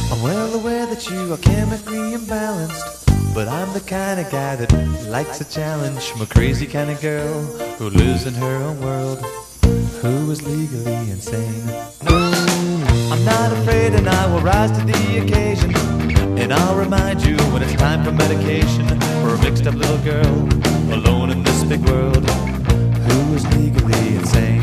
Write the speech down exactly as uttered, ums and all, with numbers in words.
I'm well aware that you are chemically imbalanced, but I'm the kind of guy that likes a challenge. I'm a crazy kind of girl who lives in her own world, who is legally insane. No, I'm not afraid and I will rise to the occasion, and I'll remind you when it's time for medication for a mixed up little girl alone in this big world, who is legally insane.